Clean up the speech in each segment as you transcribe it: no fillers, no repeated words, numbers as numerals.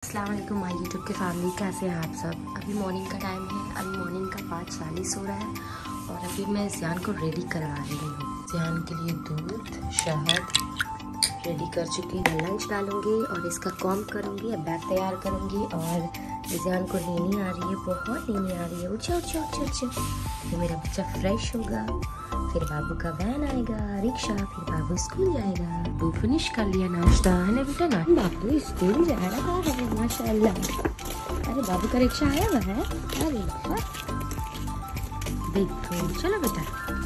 अस्सलाम वालेकुम my YouTube के फैमिली, कैसे हैं आप सब। अभी मॉर्निंग का टाइम है, अभी मॉर्निंग का 5:40 हो रहा है और अभी मैं ज़ियान को रेडी करवा रही हूँ। ज़ियान के लिए दूध शहद रेडी कर चुकी हूँ। लंच डालूंगी और इसका कॉम करूँगी, बैग तैयार करूँगी। और ज़ियान को नींद आ रही है, बहुत नींद आ रही है। उठा उठा उठा उठा। तो मेरा बच्चा फ्रेश होगा, फिर बाबू का वैन आएगा, रिक्शा, फिर बाबू स्कूल जाएगा। बाबू फिनिश कर लिया नाश्ता, है ना बेटा ना? बाबू स्कूल जा रहा है माशाल्लाह। अरे बाबू का रिक्शा आया हुआ है। अरे देखो, चलो बेटा।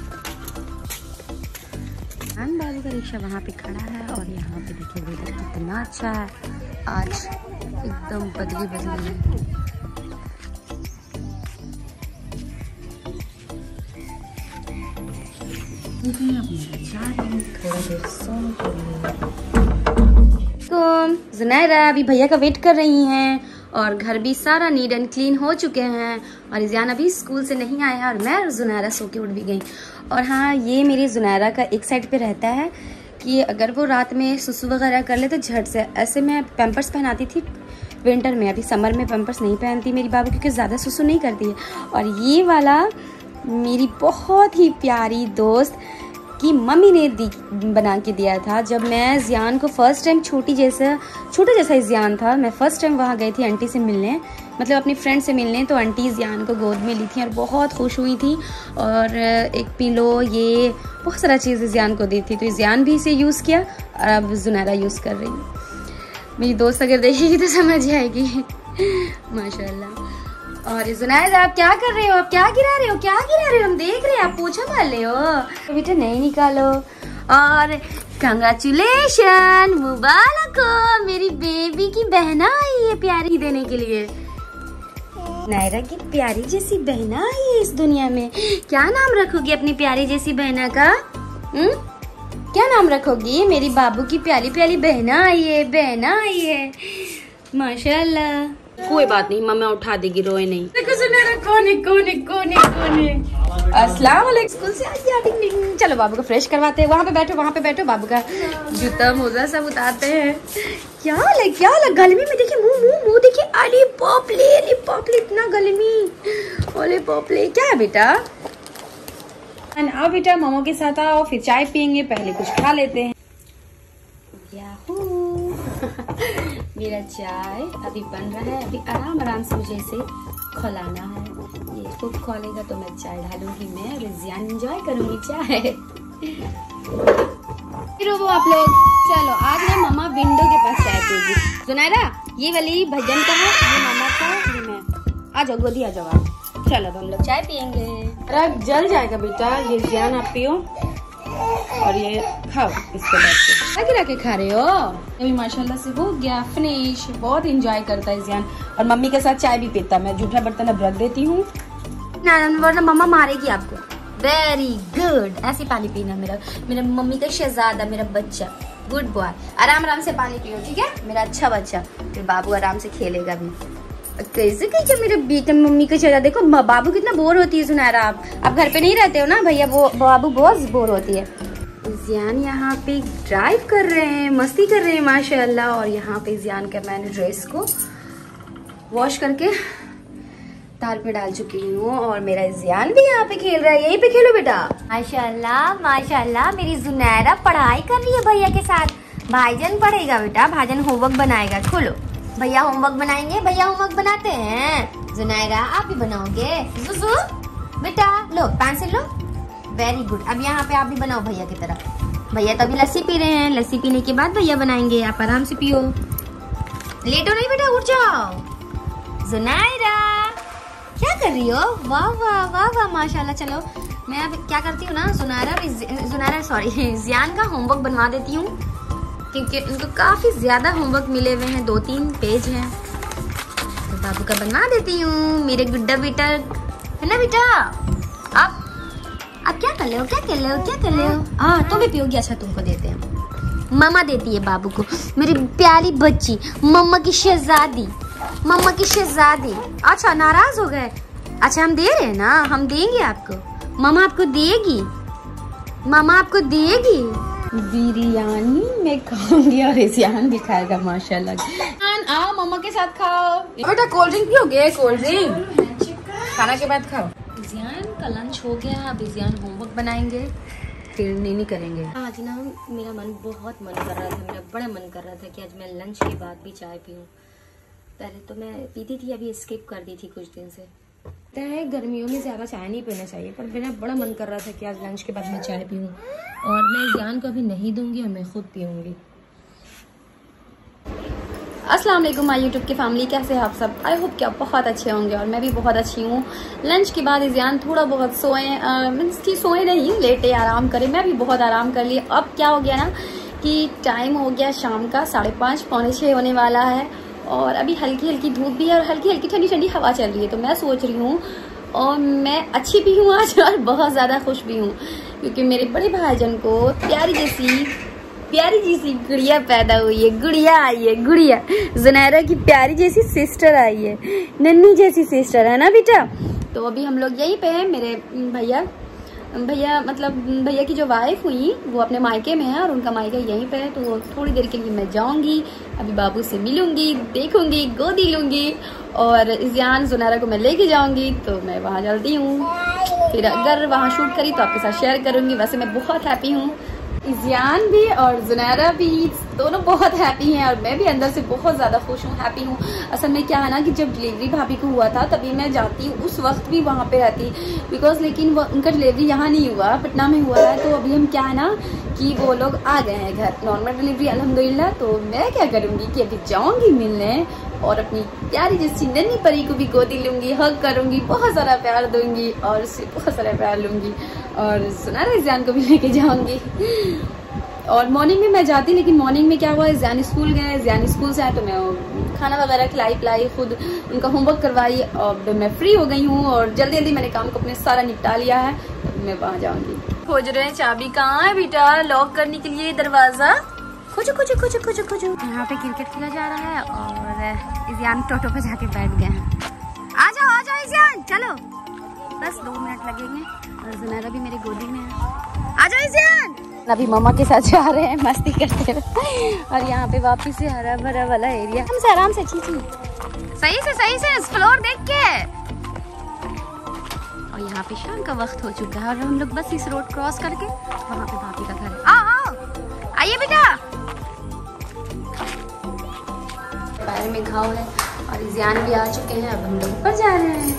बाबू का रिक्शा वहाँ पे खड़ा है और यहाँ पे देखिए वेदर कितना अच्छा है। आज एकदम बदली बदली है। ज़ुनैरा अभी भैया का वेट कर रही हैं और घर भी सारा नीट एंड क्लीन हो चुके हैं। और ज़ियान अभी स्कूल से नहीं आया और मैं और ज़ुनैरा सो के उठ भी गई। और हाँ, ये मेरी ज़ुनैरा का एक साइड पे रहता है कि अगर वो रात में सुसु वगैरह कर ले तो झट से ऐसे मैं पैम्पर्स पहनाती थी विंटर में। अभी समर में पैम्पर्स नहीं पहनती मेरी बाबू क्योंकि ज़्यादा सुसु नहीं करती है। और ये वाला मेरी बहुत ही प्यारी दोस्त की मम्मी ने बना के दिया था। जब मैं ज़ियान को फर्स्ट टाइम छोटा जैसा ज़ियान था, मैं फर्स्ट टाइम वहाँ गई थी आंटी से मिलने, मतलब अपनी फ्रेंड से मिलने। तो आंटी ज़ियान को गोद में ली थी और बहुत खुश हुई थी और एक पिलो, ये बहुत सारा चीज़ें ज़ियान को दी थी। तो ज़ियान भी इसे यूज़ किया और अब ज़ुनैरा यूज़ कर रही है। मेरी दोस्त अगर देखेगी तो समझ आएगी माशाल्लाह। और ज़ुनैरा आप क्या कर रहे हो? आप क्या गिरा रहे हो? क्या गिरा रहे हो? हम देख रहे हैं, आप पोछा मार रहे हो। तो बेटा नहीं निकालो। और कंग्रेचुलेशन, मुबारक हो, मेरी बेबी की बहना आई है प्यारी देने के लिए। नायरा की प्यारी जैसी बहना आई है इस दुनिया में। क्या नाम रखोगी अपनी प्यारी जैसी बहना का? क्या नाम रखोगी? मेरी बाबू की प्यारी प्यारी बहना आई है, माशाल्लाह। कोई बात नहीं, मम्मा उठा देगी, रोए नहीं। देखो ज़ुनैरा कौन है। अस्सलाम वालेकुम। स्कूल से आज याद। चलो बाबू को फ्रेश करवाते हैं। वहाँ पे बैठो। बाबू का जूता मोजा सब उतारते हैं। क्या लग गर्मी में देखिए मुंह देखिए। अरे पोपले इतना गर्मी। ओले पोपले। क्या है बेटा? आओ बेटा, मामा के साथ आओ, फिर चाय पियेंगे। पहले कुछ खा लेते हैं। याहू मेरा चाय अभी बन रहा है। अभी आराम से मुझे इसे खौलाना है। ये खूब खौलेगा तो मैं चाय ढालूंगी मैं और ज़ियान एंजॉय करूंगी चाय। फिर वो आप लोग चलो, आज मैं मामा विंडो के पास चाय पीऊंगी। ज़ुनैरा ये वाली भजन का है, ये मामा का, ये मैं। आ जाओ गोदी, आ जाओ आप। चलो अब हम लोग चाय पियेंगे। रख जल जाएगा बेटा। ये ज़ियान आप पियो और ये खाओ। इसके बाद क्या गिरा के खा रहे हो? अभी माशाल्लाह से हो गया फिनिश। बहुत एंजॉय करता है ज़ियान और मम्मी के साथ चाय भी पीता। मैं जूठा बर्तन अब रख देती हूँ वरना मम्मा मारेगी आपको। वेरी गुड, ऐसे पानी पीना। मेरा मम्मी का शहजादा, मेरा बच्चा, गुड बॉय। आराम से पानी पियो, ठीक है मेरा अच्छा बच्चा। फिर बाबू आराम से खेलेगा भी। कैसे कैसे मेरे बेटा मम्मी का शहजादा। देखो बाबू कितना बोर होती है ज़ुनैरा। आप घर पे नहीं रहते हो ना भैया, बाबू बहुत बोर होती है। ज़ियान यहाँ पे ड्राइव कर रहे हैं, मस्ती कर रहे हैं माशाल्लाह। और यहाँ पे ज़ियान का मैंने ड्रेस को वॉश करके तार पे डाल चुकी हूँ और मेरा ज़ियान भी यहाँ पे खेल रहा है। यहीं पे खेलो बेटा। माशाल्लाह मेरी ज़ुनैरा पढ़ाई कर रही है भैया के साथ। भाईजान पढ़ेगा बेटा, भाईजान होमवर्क बनाएगा। खोलो, भैया होमवर्क बनाएंगे। भैया होमवर्क बनाते हैं। ज़ुनैरा आप भी बनाओगे? सुसु बेटा लो पेंसिल लो। Very good. अब यहाँ पे आप भी बनाओ भैया की तरह। भैया तो अभी लस्सी पी रहे हैं, लस्सी पीने के बाद भैया बनाएंगे। आप आराम से पियो, लेटो नहीं बेटा, उठ जाओ। ज़ुनैरा क्या कर रही हो? वाह माशाल्लाह। चलो मैं अब क्या करती हूँ ना, ज़ियान का होमवर्क बनवा देती हूँ क्योंकि उनको काफी ज्यादा होमवर्क मिले हुए हैं, 2-3 पेज हैं। तो बाबू का बनवा देती हूँ। मेरे गुड्डा बेटा है ना बेटा। आप क्या कर ले हो? हाँ तुम भी पियोगी? अच्छा तुमको देते हैं। मामा देती है बाबू को, मेरी प्यारी बच्ची, मम्मा की शहजादी। अच्छा नाराज हो गए? अच्छा हम दे रहे हैं ना, हम देंगे आपको। मामा आपको देगी। बिरयानी मैं खाऊंगी और इज़ियान भी खाएगा माशाल्लाह। आओ मम्मा के साथ खाओ। बेटा कोल्ड ड्रिंक पियोगे? कोल्ड ड्रिंक खाना के बाद खाओ। इज़ियान का लंच हो गया, अब इज़ियान होमवर्क बनाएंगे फिर नहीं करेंगे। आज ना मेरा बहुत मन कर रहा था, मेरा बड़ा मन कर रहा था कि आज मैं लंच के बाद भी चाय पीऊँ। पहले तो मैं पीती थी, अभी स्किप कर दी थी कुछ दिन से। है गर्मियों में ज़्यादा चाय नहीं पीना चाहिए, पर मेरा बड़ा मन कर रहा था कि आज लंच के बाद मैं चाय पीऊँ और मैं इज़ियान को अभी नहीं दूंगी और मैं खुद पीऊँगी। अस्सलाम वालेकुम माय यूट्यूब की फैमिली, कैसे हैं आप सब? आई होप कि आप बहुत अच्छे होंगे और मैं भी बहुत अच्छी हूँ। लंच के बाद इज़ियान थोड़ा बहुत सोए, मीन्स कि सोए नहीं, लेटे आराम करें। मैं भी बहुत आराम कर ली। अब क्या हो गया ना कि टाइम हो गया शाम का 5:30 पौने 6 होने वाला है और अभी हल्की हल्की धूप भी है और हल्की हल्की ठंडी ठंडी हवा चल रही है। तो मैं सोच रही हूँ और मैं अच्छी भी हूँ आज और बहुत ज़्यादा खुश भी हूँ क्योंकि मेरे बड़े भाईजान को प्यारी जैसी गुड़िया पैदा हुई है। गुड़िया आई है, गुड़िया ज़ुनैरा की प्यारी जैसी सिस्टर आई है, नन्नी जैसी सिस्टर है ना बेटा। तो अभी हम लोग यहीं पे हैं। मेरे भैया की जो वाइफ हुई वो अपने मायके में है और उनका मायका यहीं पे है। तो थोड़ी देर के लिए मैं जाऊंगी, अभी बाबू से मिलूंगी, देखूंगी, गोदी लूंगी और इज़ियान ज़ुनैरा को मैं लेके जाऊंगी। तो मैं वहाँ जल्दी हूँ, फिर अगर वहाँ शूट करी तो आपके साथ शेयर करूंगी। वैसे मैं बहुत हैप्पी हूँ, इज़ियान भी और ज़ुनैरा भी दोनों बहुत हैप्पी हैं और मैं भी अंदर से बहुत ज़्यादा खुश हूँ, हैप्पी हूँ। असल में क्या है ना कि जब डिलीवरी भाभी को हुआ था तभी मैं जाती उस वक्त भी वहाँ पे रहती बिकॉज, लेकिन उनका डिलीवरी यहाँ नहीं हुआ, पटना में हुआ है। तो अभी हम क्या है ना कि वो लोग आ गए हैं घर, नॉर्मल डिलीवरी अल्हम्दुलिल्लाह। तो मैं क्या करूँगी कि अभी जाऊँगी मिलने और अपनी प्यारी जैसी नन्ही परी को भी गोदी लूँगी, हग करूँगी, बहुत सारा प्यार दूँगी और उससे बहुत सारा प्यार लूँगी और ज़ुनैरा इज़ियान को भी लेके जाऊँगी। और मॉर्निंग में मैं जाती, लेकिन मॉर्निंग में क्या हुआ, इज़ियान स्कूल गए, इज़ियान स्कूल से आए तो मैं खाना वगैरह खिलाई पिलाई, खुद उनका होमवर्क करवाई और मैं फ्री हो गई हूँ और जल्दी जल्दी मैंने काम को अपने सारा निपटा लिया है। तो मैं वहाँ जाऊँगी। खोज रहे हैं चाबी, कहाँ है बेटा लॉक करने के लिए दरवाजा? खोजो खोजो खोजो खोजो खोजो। यहाँ पे क्रिकेट खेला जा रहा है और इज़ियान टोटो पे जाके बैठ गए हैं। आ जाओ इज़ियान, चलो, बस 2 मिनट लगेंगे और ज़ुनैरा भी मेरी गोदी में है। आ जाओ इज़ियान। अभी मम्मा के साथ जा रहे हैं मस्ती करते हुए और यहाँ पे वापिस से हरा भरा वाला एरिया। हम से आराम से चीची सही से फ्लोर देख के। और यहाँ पे शाम का वक्त हो चुका है और हम लोग बस इस रोड क्रॉस करके वहाँ पे भाभी का घर है। आओ आइए बेटा। पैर में घाव है और इज़ियान भी आ चुके हैं। अब हम लोग ऊपर जा रहे हैं।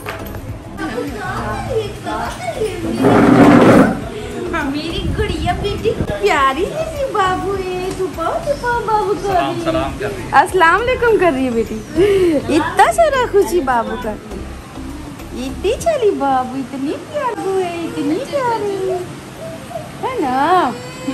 मेरी गुड़िया बेटी प्यारी सी बाबू है, छुपाओ बाबू को। अस्सलाम वालेकुम कर रही है बेटी। इतना सारा खुशी बाबू का, इतनी चली बाबू, इतनी प्यारी है, इतनी प्यारी है ना।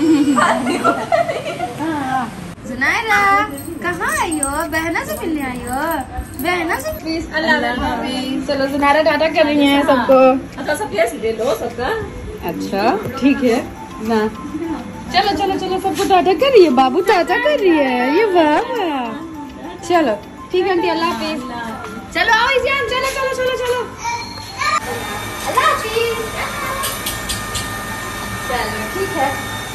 ज़ुनैरा कहाँ आई हो? बहना से मिलने आई हो? बहना से प्लीज। अल्लाह। चलो ज़ुनैरा टाटा कर रही है सबको। अच्छा ठीक है ना, चलो सबको टाटा कर रही है। बाबू टाटा कर रही है, ये वाह। चलो ठीक है आंटी, अल्लाह हाफिज। चलो आओ इज़ियान, चलो अल्लाह हाफिज। चलो ठीक है,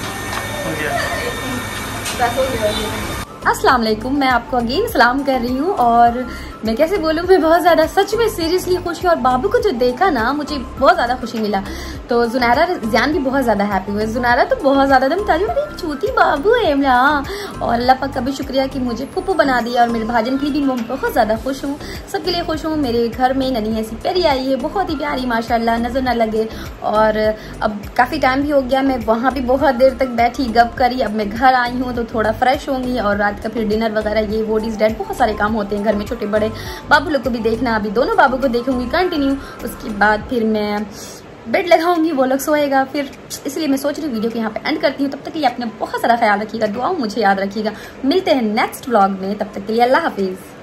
अस्सलाम वालेकुम। मैं आपको अगेन सलाम कर रही हूँ और मैं कैसे बोलूँ, मैं बहुत ज़्यादा सच में सीरियसली खुश हूँ और बाबू को जो देखा ना मुझे बहुत ज़्यादा खुशी मिला। तो ज़ुनैरा इज़ियान भी बहुत ज़्यादा हैप्पी हुए। ज़ुनैरा तो बहुत ज़्यादा दम ताली, अरे छोटी बाबू है मेरा। और अल्लाह पाक का भी शुक्रिया कि मुझे फूफू बना दिया और मेरे भाजन के लिए भी मैं बहुत ज़्यादा खुश हूँ, सबके लिए खुश हूँ। मेरे घर में नन्ही ऐसी प्यारी आई है, बहुत ही प्यारी माशाल्लाह, नज़र न लगे। और अब काफ़ी टाइम भी हो गया, मैं वहाँ भी बहुत देर तक बैठी गप करी। अब मैं घर आई हूँ तो थोड़ा फ्रेश होंगी और रात का फिर डिनर वगैरह ये वो डिस डेट बहुत सारे काम होते हैं घर में, छोटे बड़े। बाबू लोग को भी देखना, अभी दोनों बाबू को देखूंगी कंटिन्यू। उसके बाद फिर मैं बेड लगाऊंगी, वो लोग सोएगा फिर, इसलिए मैं सोच रही हूँ वीडियो को यहाँ पे एंड करती हूँ। तब तक के लिए अपने बहुत सारा ख्याल रखिएगा, दुआओं मुझे याद रखिएगा। मिलते हैं नेक्स्ट व्लॉग में, तब तक के लिए अल्लाह हाफिज।